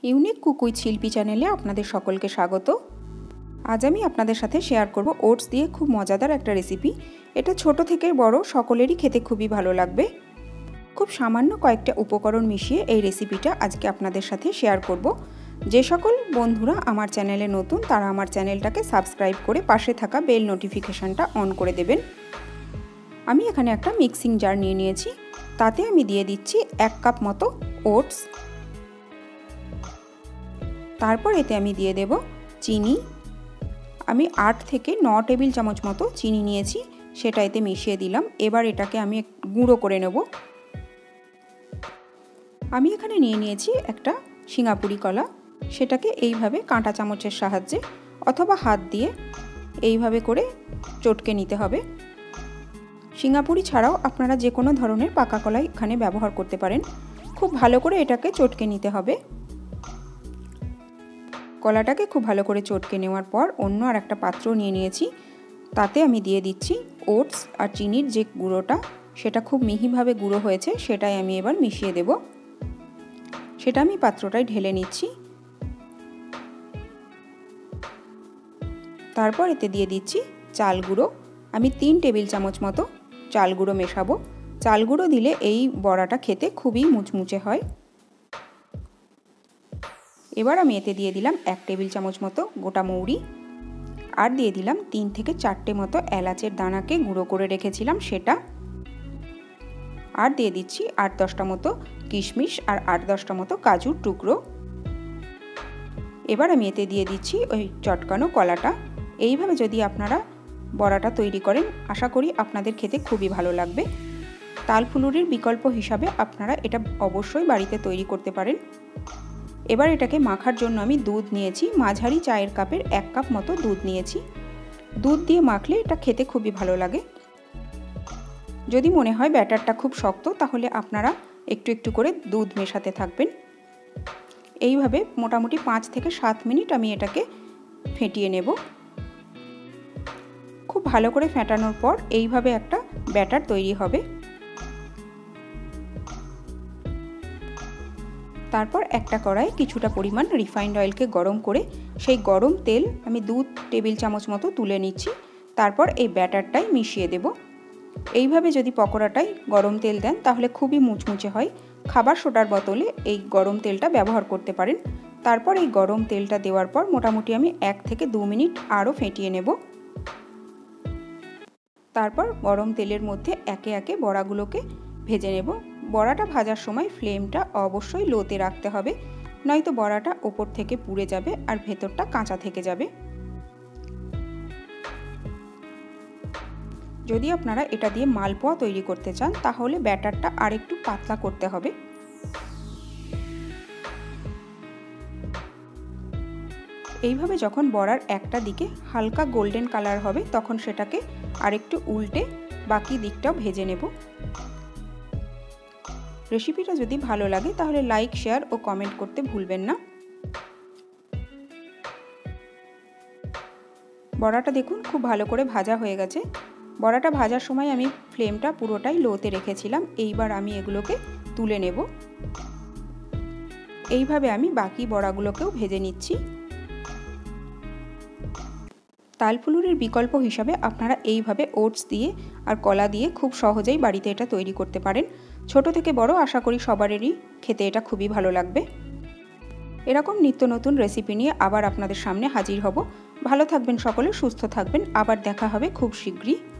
Unique cook with শিল্পী চ্যানেলে আপনাদের সকলকে স্বাগত। আজ আমি আপনাদের সাথে শেয়ার করব ওটস দিয়ে খুব মজাদার একটা রেসিপি। এটা ছোট থেকে বড় সকলেরই খেতে খুবই ভালো লাগবে। খুব সামান্য কয়েকটা উপকরণ মিশিয়ে এই রেসিপিটা আজকে আপনাদের সাথে শেয়ার করব। যে সকল বন্ধুরা আমার চ্যানেলে নতুন তারা আমার চ্যানেলটাকে সাবস্ক্রাইব করে পাশে থাকা বেল নোটিফিকেশনটা অন করে দেবেন। আমি এখানে একটা মিক্সিং জার নিয়ে নিয়েছি, তাতে আমি দিয়ে দিচ্ছি 1 কাপ মতো ওটস। তারপর এতে আমি দিয়ে দেব চিনি। আমি 8 থেকে 9 টেবিল চামচ মতো চিনি নিয়েছি, সেটা এতে মিশিয়ে দিলাম। এবার এটাকে আমি গুঁড়ো করে নেব। আমি এখানে নিয়ে নিয়েছি একটা সিঙ্গাপুরি কলা, সেটাকে এইভাবে কাঁটা চামচের সাহায্যে অথবা হাত দিয়ে এইভাবে করে চটকে নিতে হবে। সিঙ্গাপুরি ছাড়াও আপনারা যে কোনো ধরনের পাকা কলাই এখানে ব্যবহার করতে পারেন। খুব ভালো করে এটাকে চটকে নিতে হবে। কলাটাকে খুব ভালো করে চটকে নেওয়ার পর অন্য আর একটা পাত্র নিয়ে নিয়েছি, তাতে আমি দিয়ে দিচ্ছি ওটস আর চিনির যে গুঁড়োটা, সেটা খুব মিহিভাবে গুঁড়ো হয়েছে, সেটাই আমি এবার মিশিয়ে দেব। সেটা আমি পাত্রটায় ঢেলে নিচ্ছি। তারপর এতে দিয়ে দিচ্ছি চাল গুঁড়ো। আমি 3 টেবিল চামচ মতো চাল গুঁড়ো মেশাবো। চাল গুঁড়ো দিলে এই বড়াটা খেতে খুবই মুচমুচে হয়। এবার আমি এতে দিয়ে দিলাম 1 টেবিল চামচ মতো গোটা মৌরি, আর দিয়ে দিলাম 3 থেকে 4টে মতো এলাচের দানাকে গুঁড়ো করে রেখেছিলাম সেটা, আর দিয়ে দিচ্ছি 8-10টা মতো কিশমিশ আর 8-10টা মতো কাজুর টুকরো। এবার আমি এতে দিয়ে দিচ্ছি ওই চটকানো কলাটা। এইভাবে যদি আপনারা বড়াটা তৈরি করেন, আশা করি আপনাদের খেতে খুবই ভালো লাগবে। তালফুলুরির বিকল্প হিসাবে আপনারা এটা অবশ্যই বাড়িতে তৈরি করতে পারেন। এবার এটাকে মাখার জন্য আমি দুধ নিয়েছি, মাঝারি চায়ের কাপের 1 কাপ মতো দুধ নিয়েছি। দুধ দিয়ে মাখলে এটা খেতে খুবই ভালো লাগে। যদি মনে হয় ব্যাটারটা খুব শক্ত, তাহলে আপনারা একটু একটু করে দুধ মেশাতে থাকবেন। এইভাবে মোটামুটি 5 থেকে 7 মিনিট আমি এটাকে ফেটিয়ে নেব। খুব ভালো করে ফেটানোর পর এইভাবে একটা ব্যাটার তৈরি হবে। তারপর একটা কড়াইয়ে কিছুটা পরিমাণ রিফাইন্ড অয়েলকে গরম করে সেই গরম তেল আমি 2 টেবিল চামচ মতো তুলে নিচ্ছি। তারপর এই ব্যাটারটাই মিশিয়ে দেব। এইভাবে যদি পকোড়াটাই গরম তেল দেন তাহলে খুবই মুচমুচে হয়। খাবার সোডার বদলে এই গরম তেলটা ব্যবহার করতে পারেন। তারপর এই গরম তেলটা দেওয়ার পর মোটামুটি আমি 1 থেকে 2 মিনিট আরও ফেটিয়ে নেব। তারপর গরম তেলের মধ্যে একে একে বড়াগুলোকে ভেজে নেব। বড়াটা ভাজার সময় ফ্লেমটা অবশ্যই লোতে রাখতে হবে, নয়তো বড়াটা ওপর থেকে পুড়ে যাবে আর ভেতরটা কাঁচা থেকে যাবে। যদি আপনারা এটা দিয়ে মালপোয়া তৈরি করতে চান, তাহলে ব্যাটারটা আরেকটু পাতলা করতে হবে। এইভাবে যখন বড়ার একটা দিকে হালকা গোল্ডেন কালার হবে, তখন সেটাকে আরেকটু উল্টে বাকি দিকটাও ভেজে নেব। রেসিপিটা যদি ভালো লাগে তাহলে লাইক, শেয়ার ও কমেন্ট করতে ভুলবেন না। বড়াটা দেখুন খুব ভালো করে ভাজা হয়ে গেছে। বড়াটা ভাজার সময় আমি ফ্লেমটা পুরোটাই লোতে রেখেছিলাম। এইবার আমি এগুলোকে তুলে নেব। এইভাবে আমি বাকি বড়াগুলোকেও ভেজে নিচ্ছি। তালফুলুরির বিকল্প হিসাবে আপনারা এইভাবে ওটস দিয়ে আর কলা দিয়ে খুব সহজেই বাড়িতে এটা তৈরি করতে পারেন। ছোট থেকে বড় আশা করি সবারই খেতে এটা খুবই ভালো লাগবে। এরকম নিত্য নতুন রেসিপি নিয়ে আবার আপনাদের সামনে হাজির হব। ভালো থাকবেন সকলে, সুস্থ থাকবেন। আবার দেখা হবে খুব শীঘ্রই।